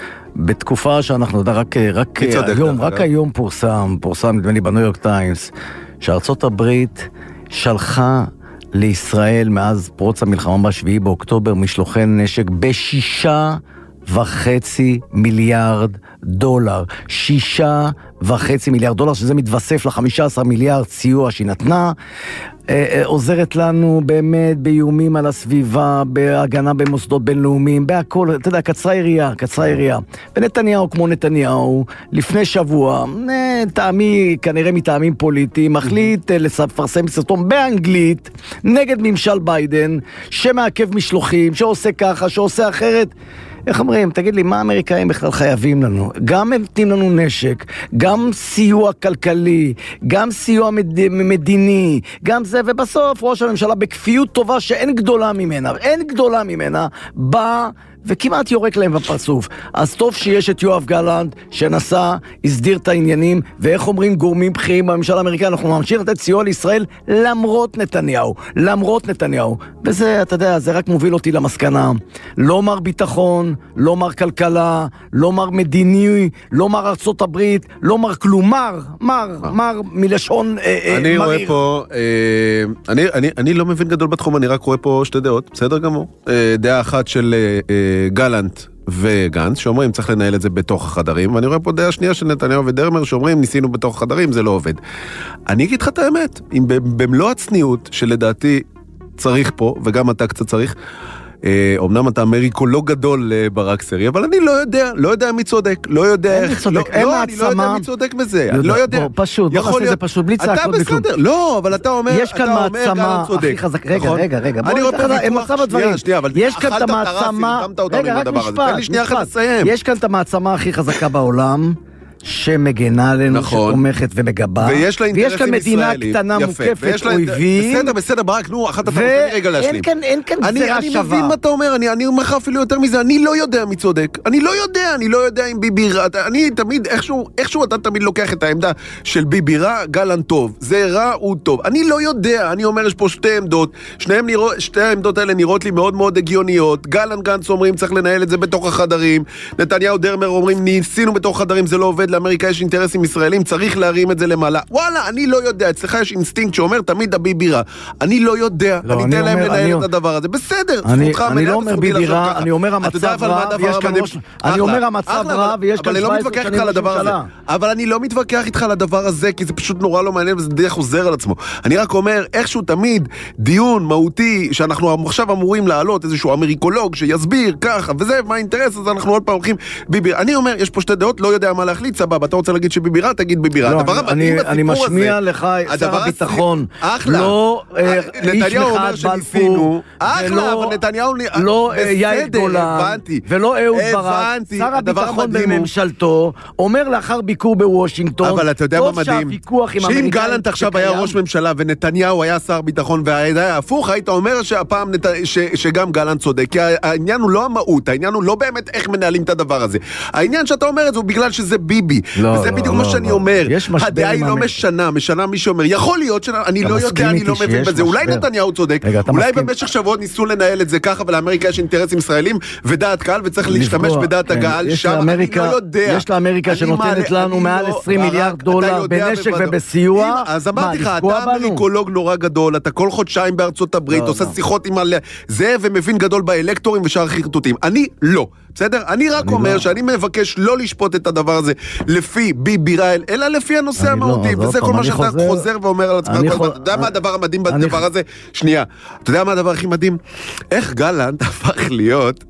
בתקופה שאנחנו, רק, רק היום, רק היום פורסם, פורסם נדמה לי בניו יורק טיימס, שארצות הברית שלחה לישראל מאז פרוץ המלחמה בשביעי באוקטובר משלוחי נשק בשישה וחצי מיליארד דולר. שישה וחצי מיליארד דולר, שזה מתווסף ל-חמישה עשר מיליארד סיוע שהיא נתנה, עוזרת לנו באמת באיומים על הסביבה, בהגנה במוסדות בינלאומיים, בהכל, אתה יודע, קצרה ירייה, קצרה ירייה. ונתניהו כמו נתניהו, לפני שבוע, טעמי, כנראה מטעמים פוליטיים, מחליט לפרסם סרטון באנגלית, נגד ממשל ביידן, שמעכב משלוחים, שעושה ככה, שעושה אחרת. איך אומרים? תגיד לי, מה האמריקאים בכלל חייבים לנו? גם נותנים לנו נשק, גם סיוע כלכלי, גם סיוע מד... מדיני, גם זה, ובסוף ראש הממשלה בכפיות טובה שאין גדולה ממנה, אין גדולה ממנה, בא וכמעט יורק להם בפרצוף. אז טוב שיש את יואב גלנט שנסע, הסדיר את העניינים, ואיך אומרים גורמים בכירים בממשל האמריקאי, אנחנו ממשיך לתת סיוע לישראל למרות נתניהו, למרות נתניהו. וזה, אתה יודע, זה רק מוביל אותי למסקנה. לא מר ביטחון, לא מר כלכלה, לא מר מדיני, לא מר ארצות הברית, לא מר כלום, מר, מר, מר מלשון אה, אני מריר. רואה פה, אה, אני, אני, אני לא מבין גדול בתחום, אני רק רואה פה שתי דעות, בסדר גמור. אה, דעה אחת של אה, גלנט וגנץ, שאומרים צריך לנהל את זה בתוך החדרים, ואני רואה פה דעה שנייה של נתניהו ודרמר, שאומרים ניסינו בתוך החדרים, זה לא עובד. אני אגיד לך את האמת, אם במלוא הצניעות שלדעתי צריך פה, וגם אתה קצת צריך, אומנם אתה אמריקולוג גדול ברק סרי, אבל אני לא יודע, לא יודע מי צודק, לא יודע איך, לא, לא, אני לא יודע מי צודק בזה, אני לא יודע. פשוט, בוא נעשה זה פשוט, בלי צעקות בכלום. אתה בסדר, לא, אבל אתה אומר, יש כאן מעצמה הכי חזק, רגע, רגע, רגע, אני רואה פה ויכוח, שנייה, אבל יש כאן את המעצמה, רגע, רק משפט, יש כאן את המעצמה הכי חזקה בעולם, שמגנה עלינו, נכון. שתומכת ומגבה, ויש לה ויש כאן מדינה ישראלים. קטנה יפה. מוקפת לה... אויבים. בסדר, בסדר, ברק, נו, אחת אתה ו... רוצה רגע להשלים. אין כאן, אין כאן אני, גזירה אני שווה. אני מבין מה אתה אומר, אני, אני אומר לך אפילו יותר מזה, אני לא יודע מי צודק, אני לא יודע, אני לא יודע אם ביבי רע, אני תמיד, איכשהו, איכשהו אתה תמיד לוקח את העמדה של ביבי רע, גלנט טוב, זה רע, הוא טוב, אני לא יודע, אני אומר, יש פה שתי עמדות, שניהם נראות, שתי העמדות האלה נראות לי מאוד מאוד הגיוניות, גלנט גנץ אומרים צריך לנהל את זה בתוך החדרים, נתניהו דרמר אומרים ניסינו בתוך החדרים, זה לא עובד, לאמריקה יש אינטרסים ישראלים, צריך להרים את זה למעלה. וואלה, אני לא יודע, אצלך יש אינסטינקט שאומר תמיד הביבי רע. אני לא יודע, לא, אני אני אתן להם אומר, לנהל אני... את הדבר הזה. בסדר, אני, זכותך אני לא אומר ביבי רע, אני אומר המצב רע, ויש כאן ראש... אני אומר המצב רע, ויש כאן שבע עשרה שנים ראש ממשלה. אבל אני לא מתווכח איתך על הדבר הזה, כי זה פשוט נורא לא מעניין, וזה די חוזר על עצמו. אני רק אומר, איכשהו תמיד דיון מהותי, שאנחנו עכשיו אמורים לעלות איזשהו אמריקולוג שיסביר ככה, וזה מה האינטרס, אז אנחנו עוד פעם הולכים ביבי. אני אומר, יש פה שתי דעות, לא יודע מה להחליט, סבבה, אתה רוצה להגיד שביבי רע, תגיד ביבי רע. הדבר המדהים בסיפור הזה... אני משמיע לך שר הביטחון. אחלה. לא איש מחד בלפור, אחלה, אבל נתניהו... לא יאיר גולן, ולא אהוד ברק. שר הביטחון בממשלתו, אומר לאחר ביקור בוושינגטון, אבל אתה יודע מה מדהים? שאם גלנט עכשיו היה ראש ממשלה, ונתניהו היה שר ביטחון, והיה הפוך, היית אומר שהפעם שגם גלנט צודק, כי העניין הוא לא המהות, העניין הוא לא באמת איך מנהלים את הדבר הזה. העניין שאתה אומר את זה הוא בגלל שזה ביבי, וזה בדיוק מה שאני אומר. הדעה היא לא משנה, משנה מי שאומר, יכול להיות שאני לא יודע, אני לא מבין בזה, אולי נתניהו צודק, אולי במשך שבועות ניסו לנהל את זה ככה, ולאמריקה יש אינטרסים ישראלים ודעת קהל, וצריך להשתמש בדעת הקהל, שם אני לא יודע. יש לאמריקה שנותנת לנו מעל עשרים מיליארד דולר בנשק ובסיוע. אז אמרתי לך, אתה אמריקולוג נורא גדול, אתה כל חודשיים בארצות הברית, עושה שיחות עם זה, ומבין גדול באלקטורים ושאר חרטוטים. אני לא. בסדר? אני רק אומר שאני מבקש לא לשפוט את הדבר הזה לפי ביבי רעל, אלא לפי הנושא המהותי, וזה כל מה שאתה חוזר ואומר על עצמך. אתה יודע מה הדבר המדהים בדבר הזה? שנייה, אתה יודע מה הדבר הכי מדהים? איך גלנט הפך להיות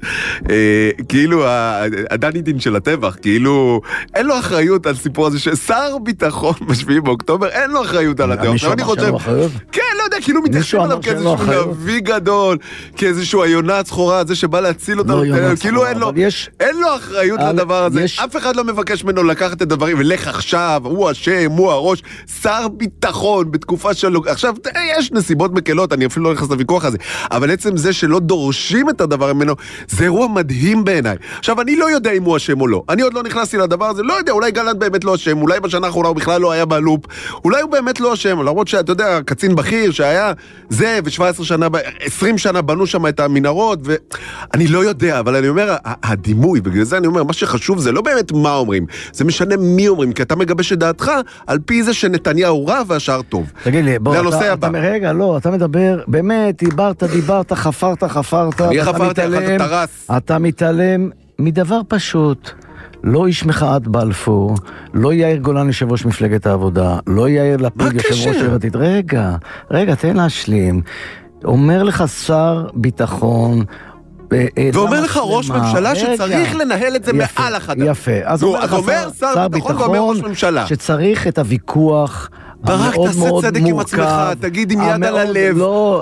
כאילו הדני דין של הטבח, כאילו אין לו אחריות על סיפור הזה ששר ביטחון בשביעי באוקטובר, אין לו אחריות על הטבח. מישהו אמר שאין לו אחריות? כן, לא יודע, כאילו מתייחסים עליו כאיזשהו נביא גדול, כאיזשהו היונה צחורה, זה שבא להציל אותנו, כאילו אין לו יש... אין לו אחריות לדבר הזה, יש... אף אחד לא מבקש ממנו לקחת את הדברים ולך עכשיו, הוא השם, הוא הראש, שר ביטחון בתקופה שלו, עכשיו יש נסיבות מקלות, אני אפילו לא נכנס לוויכוח הזה, אבל עצם זה שלא דורשים את הדבר ממנו, זה אירוע מדהים בעיניי. עכשיו אני לא יודע אם הוא השם או לא, אני עוד לא נכנסתי לדבר הזה, לא יודע, אולי גלנט באמת לא השם, אולי בשנה האחרונה הוא בכלל לא היה בלופ, אולי הוא באמת לא השם, למרות שאתה יודע, קצין בכיר שהיה זה, ו-שבע עשרה שנה, עשרים שנה בנו שם את המנהרות, ואני לא יודע, אבל אני אומר, הדימוי, בגלל זה אני אומר, מה שחשוב זה לא באמת מה אומרים, זה משנה מי אומרים, כי אתה מגבש את דעתך על פי זה שנתניהו רע והשאר טוב. תגיד לי, בוא, אתה, אתה, רגע, לא, אתה מדבר, באמת, דיברת, דיברת, חפרת, חפרת, אני חפרתי, אתה תרס. אתה מתעלם מדבר פשוט. לא איש מחאת בלפור, לא יאיר גולן יושב ראש מפלגת העבודה, לא יאיר לפיד יושב ראש עירתית. רגע, רגע, תן להשלים. אומר לך שר ביטחון, ואומר לך ראש ממשלה שצריך לנהל את זה מעל החדר. יפה. אז אומר שר ביטחון שצריך את הוויכוח ברק, תעשה צדק עם עצמך, תגיד עם יד על הלב.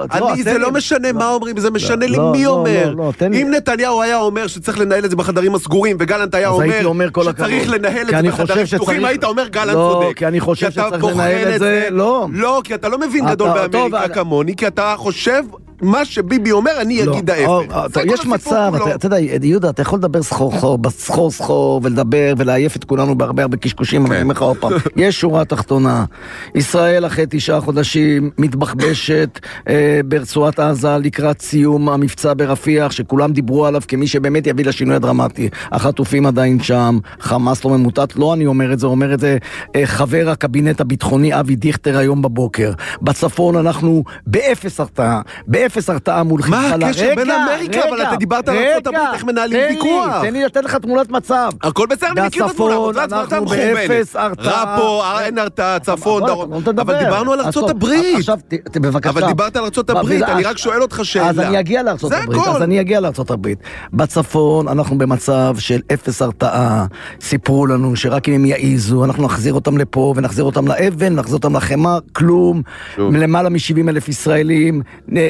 זה לא משנה מה אומרים, זה משנה לי מי אומר. אם נתניהו היה אומר שצריך לנהל את זה בחדרים הסגורים, וגלנט היה אומר שצריך לנהל את זה בחדרים פתוחים, היית אומר גלנט צודק. כי אני חושב שצריך לנהל את זה, לא. לא, כי אתה לא מבין גדול באמריקה כמוני, כי אתה חושב... מה שביבי אומר, אני אגיד ההפך. יש מצב, אתה יודע, יהודה, אתה יכול לדבר סחור, בסחור סחור, ולדבר ולעייף את כולנו בהרבה הרבה קשקושים, אני אומר לך עוד פעם, יש שורה תחתונה. ישראל אחרי תשעה חודשים מתבחבשת ברצועת עזה לקראת סיום המבצע ברפיח, שכולם דיברו עליו כמי שבאמת יביא לשינוי הדרמטי. החטופים עדיין שם, חמאס לא ממוטט, לא אני אומר את זה, אומר את זה חבר הקבינט הביטחוני אבי דיכטר היום בבוקר. בצפון אנחנו באפס הרתעה, באפס אפס הרתעה מול חיזבאללה. מה הקשר בין אמריקה? אבל אתה דיברת על ארצות הברית, איך מנהלים ויכוח. תן לי לתת לך תמונת מצב. הכל בסדר, אני מכיר את התמונה. אנחנו באפס הרתעה. רע פה, אין הרתעה, צפון, דרום. אבל דיברנו על ארצות הברית. עכשיו, בבקשה. אבל דיברת על ארצות הברית, אני רק שואל אותך שאלה. אז אני אגיע לארצות הברית. אז אני אגיע לארצות הברית. בצפון אנחנו במצב של אפס הרתעה. סיפרו לנו שרק אם הם יעיזו, אנחנו נחזיר אותם לפה ונחזיר אותם לאבן, נחזיר אותם לחמה, כלום. למעלה מ-שבעים אלף ישראלים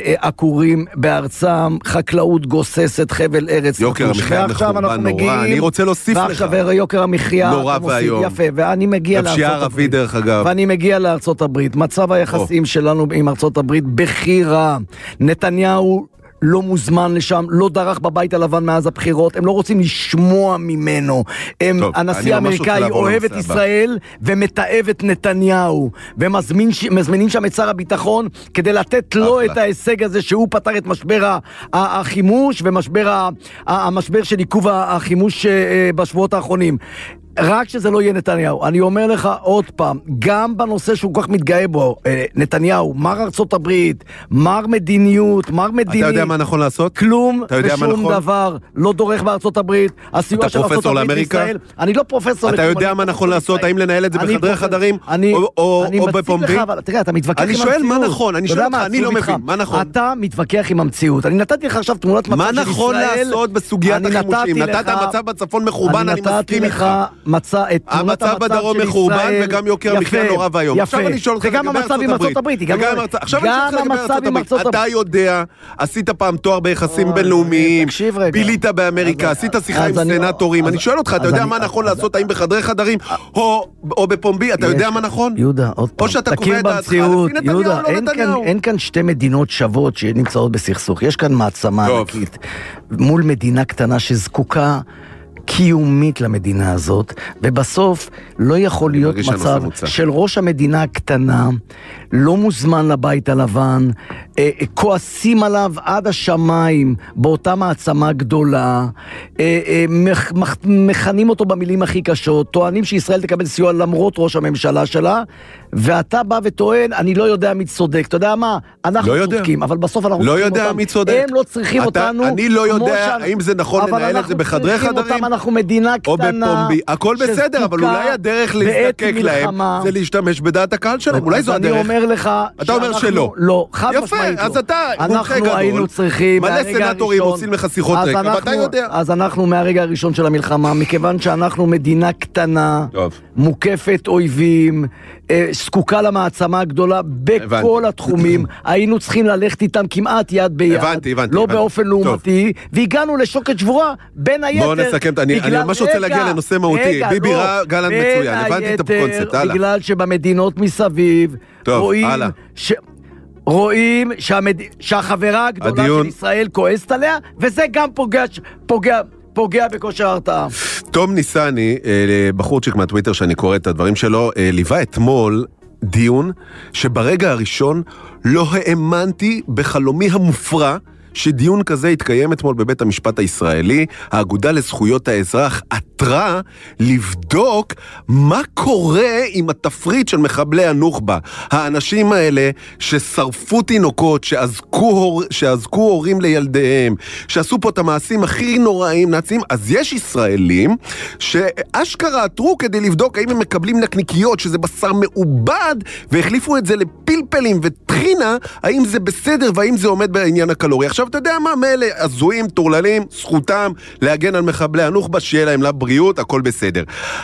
עקורים בארצם, חקלאות גוססת, חבל ארץ. יוקר המחיה מחורבן נורא, אני רוצה להוסיף לך. ועכשיו יוקר המחיה נורא והיום. יפה, ואני מגיע לארצות הברית. דרך אגב. ואני מגיע לארצות הברית. מצב היחסים שלנו עם ארצות הברית בחירה. נתניהו לא מוזמן לשם, לא דרך בבית הלבן מאז הבחירות, הם לא רוצים לשמוע ממנו. הם, טוב, הנשיא האמריקאי אוהב את ישראל ומתאהב את נתניהו, ומזמינים שם את שר הביטחון כדי לתת לו את ההישג הזה שהוא פתר את משבר החימוש ומשבר המשבר של עיכוב החימוש בשבועות האחרונים. רק שזה לא יהיה נתניהו. אני אומר לך עוד פעם, גם בנושא שהוא כל כך מתגאה בו, נתניהו, מר ארצות הברית, מר מדיניות, מר מדיני. אתה יודע מה נכון לעשות? כלום ושום דבר לא דורך בארצות הברית. הסיוע של ארצות הברית בישראל. אני לא פרופסור. אתה יודע מה נכון לעשות? האם לנהל את זה בחדרי חדרים או בפומבי? תראה, אתה מתווכח עם המציאות. אני שואל מה נכון, אני שואל אותך, אני לא מבין. מה נכון? אתה מתווכח עם המציאות. אני נתתי לך עכשיו תמונת מצב של ישראל. מה נכון לעשות בסוגיית החימושים? נתת המצב בצפון מחורבן, אני מסכים איתך. מצא את תמונת המצב בדרום מחורבן וגם יוקר מחיה נורא והיום. עכשיו אני שואל אותך וגם המצב עם ארצות הברית. גם המצב עם ארצות הברית. אתה יודע, עשית פעם תואר ביחסים בינלאומיים, בילית באמריקה, עשית שיחה עם סנטורים, אני שואל אותך, אתה יודע מה נכון לעשות, האם בחדרי חדרים או בפומבי, אתה יודע מה נכון? יהודה, עוד פעם, תכיר במציאות, יהודה, אין כאן שתי מדינות שוות שנמצאות בסכסוך, יש כאן מעצמה ענקית מול מדינה קטנה שזקוקה קיומית למדינה הזאת, ובסוף לא יכול להיות מצב של ראש המדינה הקטנה לא מוזמן לבית הלבן, אה, כועסים עליו עד השמיים באותה מעצמה גדולה, אה, אה, מח, מח, מכנים אותו במילים הכי קשות, טוענים שישראל תקבל סיוע למרות ראש הממשלה שלה, ואתה בא וטוען, אני לא יודע מי צודק. אתה יודע מה? אנחנו לא צודקים, אבל בסוף אנחנו לא יודע מי צודק. הם לא צריכים אתה, אותנו. אני לא יודע האם זה נכון לנהל את זה בחדרי חדרים, אותם, אנחנו מדינה או קטנה, בפומבי. הכל בסדר, אבל אולי הדרך להזדקק להם זה להשתמש בדעת הקהל שלהם. אולי זו הדרך. אני אומר לך, אתה אומר שלא. לא, חד יפה, משמעית אז לא. אתה אנחנו היינו צריכים מלא סנטורים עושים לך שיחות רקע, ואתה יודע. אז אנחנו מהרגע הראשון של המלחמה, מכיוון שאנחנו מדינה קטנה, מוקפת אויבים, זקוקה למעצמה הגדולה בכל התחומים, היינו צריכים ללכת איתם כמעט יד ביד, לא באופן לעומתי, והגענו לשוקת שבורה בין היתר. בואו נסכם, אני ממש רוצה להגיע לנושא מהותי, ביבי רע, גלנט מצוין, הבנתי את הקונספט, הלאה. בגלל שבמדינות מסביב רואים ש... רואים שהמד... שהחברה הגדולה הדיון... של ישראל כועסת עליה, וזה גם פוגע, פוגע, פוגע בכושר ההרתעה. תום ניסני, בחורצ'יק מהטוויטר שאני קורא את הדברים שלו, ליווה אתמול דיון שברגע הראשון לא האמנתי בחלומי המופרע שדיון כזה התקיים אתמול בבית המשפט הישראלי. האגודה לזכויות האזרח עתרה לבדוק מה קורה עם התפריט של מחבלי הנוח'בה. האנשים האלה ששרפו תינוקות, שעזקו, שעזקו הורים לילדיהם, שעשו פה את המעשים הכי נוראים נאצים. אז יש ישראלים שאשכרה עתרו כדי לבדוק האם הם מקבלים נקניקיות, שזה בשר מעובד, והחליפו את זה לפלפלים וטחינה, האם זה בסדר והאם זה עומד בעניין הקלורי. עכשיו אתה יודע מה, מאלה הזויים, טורללים, זכותם להגן על מחבלי הנוח'בה, שיהיה להם לבריאות, הכל בסדר.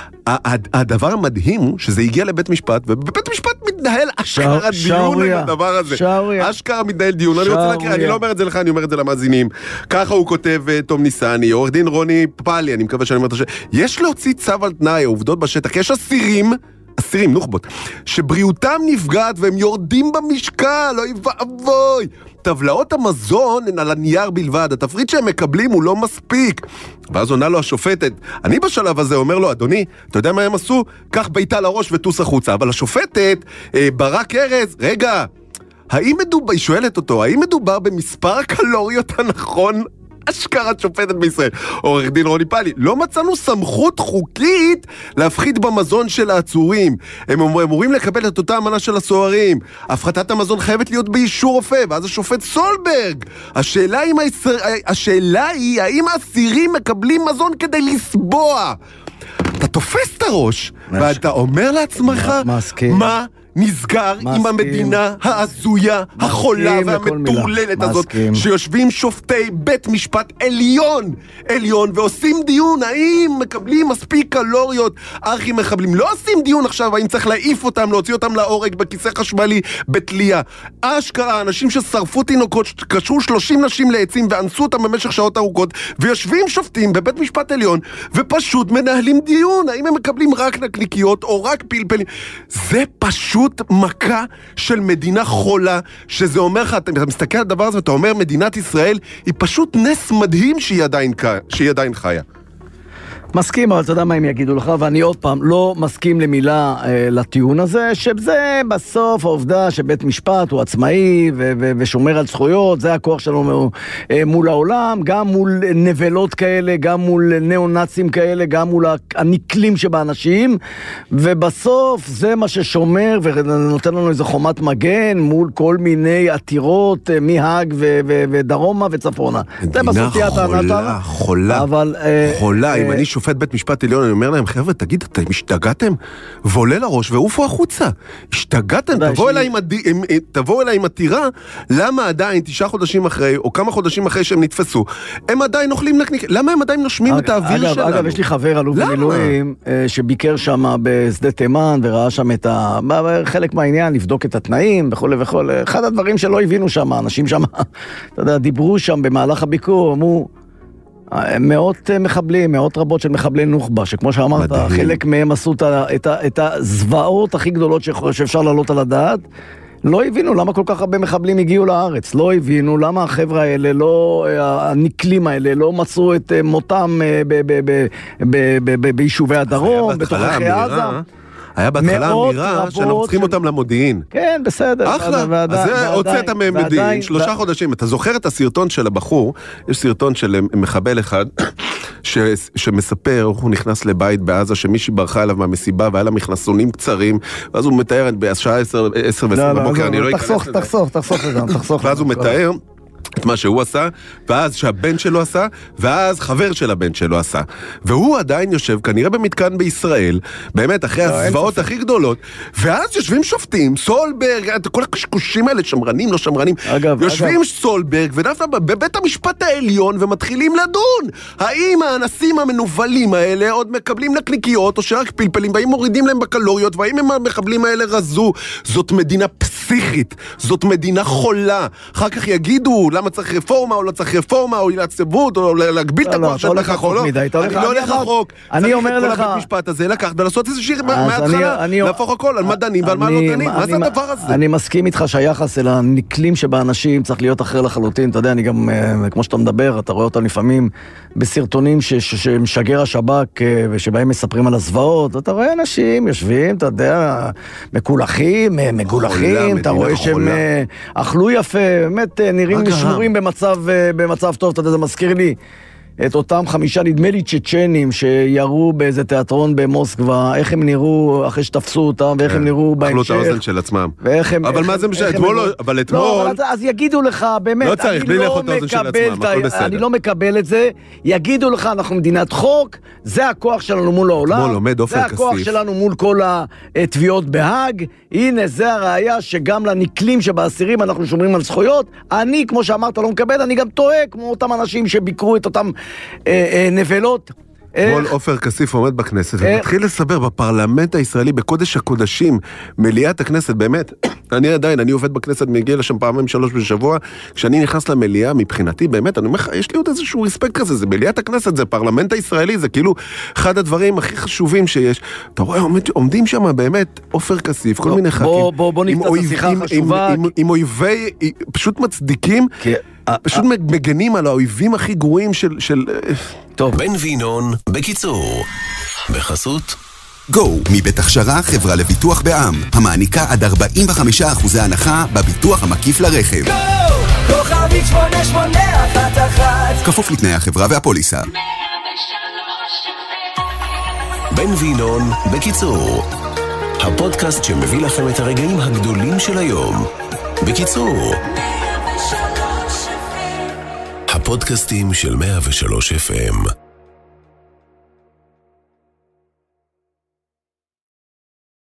הדבר המדהים הוא שזה הגיע לבית משפט, ובבית משפט מתנהל אשכרה דיון על הדבר הזה. אשכרה מתנהל דיון. אני רוצה להקריא, אני לא אומר את זה לך, אני אומר את זה למאזינים. ככה הוא כותב תום ניסני, עורך דין רוני פאלי, אני מקווה שאני אומר את השם. יש להוציא צו על תנאי, העובדות בשטח, יש אסירים, אסירים, נוח'בות, שבריאותם נפגעת והם יורדים במשקל, אוי ואבוי. טבלאות המזון הן על הנייר בלבד, התפריט שהם מקבלים הוא לא מספיק. ואז עונה לו השופטת, אני בשלב הזה אומר לו, אדוני, אתה יודע מה הם עשו? קח ביתה לראש וטוס החוצה. אבל השופטת, אה, ברק ארז, רגע, האם מדובר, היא שואלת אותו, האם מדובר במספר הקלוריות הנכון? אשכרת שופטת בישראל, עורך דין רוני פאלי, לא מצאנו סמכות חוקית להפחית במזון של העצורים. הם אמורים לקבל את אותה אמנה של הסוהרים. הפחתת המזון חייבת להיות באישור רופא. ואז השופט סולברג, השאלה היא, השאלה היא האם האסירים מקבלים מזון כדי לסבוע. אתה תופס את הראש ואתה אומר לעצמך מה נסגר עם המדינה העזויה, החולה והמטורללת הזאת, שיושבים שופטי בית משפט עליון, עליון, ועושים דיון האם מקבלים מספיק קלוריות ארכי מחבלים. לא עושים דיון עכשיו האם צריך להעיף אותם, להוציא אותם להורג בכיסא חשמלי בתלייה. אשכרה, אנשים ששרפו תינוקות, קשרו שלושים נשים לעצים ואנסו אותם במשך שעות ארוכות, ויושבים שופטים בבית משפט עליון ופשוט מנהלים דיון האם הם מקבלים רק נקניקיות או רק פלפלים. זה פשוט מכה של מדינה חולה, שזה אומר לך, אתה מסתכל על הדבר הזה ואתה אומר, מדינת ישראל היא פשוט נס מדהים שהיא עדיין, שהיא עדיין חיה. מסכים, אבל אתה יודע מה הם יגידו לך, ואני עוד פעם לא מסכים למילה אה, לטיעון הזה, שזה בסוף העובדה שבית משפט הוא עצמאי ו- ו- ושומר על זכויות, זה הכוח שלנו אה, מול העולם, גם מול נבלות כאלה, גם מול נאו-נאצים כאלה, גם מול הנקלים שבאנשים, ובסוף זה מה ששומר ונותן לנו איזו חומת מגן מול כל מיני עתירות אה, מהאג ו- ו- ודרומה וצפונה. מדינה חולה, חולה, אבל, חולה, אה, אם אה, אני שופט שופט בית משפט עליון, אני אומר להם, חבר'ה, תגיד, אתם השתגעתם? ועולה לראש, ועופו החוצה. השתגעתם, תבואו אליי עם, עם, תבואו אליי עם עתירה, למה עדיין תשעה חודשים אחרי, או כמה חודשים אחרי שהם נתפסו, הם עדיין אוכלים נקניק, למה הם עדיין נושמים את האוויר אגב, שלנו? אגב, יש לי חבר, אלוף במילואים, שביקר שם בשדה תימן, וראה שם את ה... חלק מהעניין, לבדוק את התנאים, וכל וכל. אחד הדברים שלא הבינו שם, אנשים שם, אתה יודע, דיברו שם במהלך הביקור, אמרו, מאות מחבלים, מאות רבות של מחבלי נוח'בה, שכמו שאמרת, מדהים. חלק מהם עשו את, את, את הזוועות הכי גדולות שאפשר לעלות על הדעת, לא הבינו למה כל כך הרבה מחבלים הגיעו לארץ, לא הבינו למה החבר'ה האלה, לא, הנקלים האלה, לא מצאו את מותם ביישובי הדרום, בתוככי עזה. היה בהתחלה אמירה שאנחנו צריכים אותם למודיעין. כן, בסדר. אחלה, אז זה הוצאת מהם שלושה חודשים. אתה זוכר את הסרטון של הבחור, יש סרטון של מחבל אחד, שמספר, הוא נכנס לבית בעזה, שמישהי ברחה אליו מהמסיבה, והיה לה מכנסונים קצרים, ואז הוא מתאר בשעה עשר ועשרים בבוקר, אני לא אכנס לזה. תחסוך, תחסוך, תחסוך. ואז הוא מתאר את מה שהוא עשה, ואז שהבן שלו עשה, ואז חבר של הבן שלו עשה. והוא עדיין יושב, כנראה במתקן בישראל, באמת, אחרי הזוועות הכי גדולות, ואז יושבים שופטים, סולברג, כל הקשקושים האלה, שמרנים, לא שמרנים, יושבים סולברג, ודווקא בבית המשפט העליון, ומתחילים לדון. האם האנסים המנובלים האלה עוד מקבלים נקניקיות, או שרק פלפלים, והאם מורידים להם בקלוריות, והאם הם המחבלים האלה רזו? זאת מדינה פסיכית, זאת מדינה חולה. אחר כך יגידו, למה צריך רפורמה, או לא צריך רפורמה, או לעצבות, או להגביל את הכוח של לך או לא. אני לא הולך רחוק. אני אומר לך... צריך את כל הבית משפט הזה לקחת ולעשות איזה שיר מההתחלה, להפוך הכל על מה דנים ועל מה לא דנים. מה זה הדבר הזה? אני מסכים איתך שהיחס אל הנקלים שבאנשים צריך להיות אחר לחלוטין. אתה יודע, אני גם, כמו שאתה מדבר, אתה רואה אותם לפעמים בסרטונים שמשגר השב"כ, ושבהם מספרים על הזוועות, אתה רואה אנשים יושבים, אתה יודע, מקולחים, מגולחים, אתה רואה שהם אכלו יפה, באמת נראים שמורים במצב, במצב טוב. אתה יודע, זה מזכיר לי את אותם חמישה, נדמה לי צ'צ'נים, שירו באיזה תיאטרון במוסקבה, איך הם נראו אחרי שתפסו אותם, ואיך הם נראו בהמשך. אכלו את האוזן של עצמם. אבל מה זה משנה? אתמול, אבל אתמול... לא, אז יגידו לך, באמת, לא צריך, בלי לאכול את האוזן של עצמם, הכל בסדר. אני לא מקבל את זה, יגידו לך, אנחנו מדינת חוק, זה הכוח שלנו מול העולם, זה הכוח שלנו מול כל התביעות בהאג, הנה, זה הראיה שגם לנקלים שבאסירים אנחנו שומרים על זכויות. אני, כמו שאמרת, לא מקבל, אני גם טועה, כמו אותם אנשים שביקרו את אותם נבלות. אתמול עופר כסיף עומד בכנסת ומתחיל לסבר בפרלמנט הישראלי, בקודש הקודשים, מליאת הכנסת, באמת, אני עדיין, אני עובד בכנסת, מגיע לשם פעמים שלוש בשבוע, כשאני נכנס למליאה, מבחינתי, באמת, אני אומר לך, יש לי עוד איזשהו רספקט כזה, זה מליאת הכנסת, זה פרלמנט הישראלי, זה כאילו אחד הדברים הכי חשובים שיש. אתה רואה, עומדים שם באמת עופר כסיף, כל מיני חכים, בוא נפתח את השיחה החשובה, עם אויבי, פשוט מצדיקים, פשוט מגנים על האויבים הכי גרועים של... טוב. בן וינון, בקיצור, בחסות גו, מבית הכשרה חברה לביטוח בע"מ, המעניקה עד ארבעים וחמישה אחוז הנחה בביטוח המקיף לרכב. גו! כוכבית שמונה שמונה אחת אחת. כפוף לתנאי החברה והפוליסה. בן וינון, בקיצור, הפודקאסט שמביא לכם את הרגעים הגדולים של היום. בקיצור, הפודקאסטים של מאה ושלוש אף אם.